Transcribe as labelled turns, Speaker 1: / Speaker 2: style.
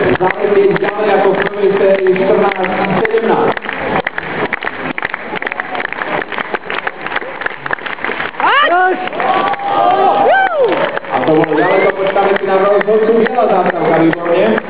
Speaker 1: záleží dále jako první sérii 14-17. A to bylo daleko postavit na rozhodcu Běla zástavka, výborně.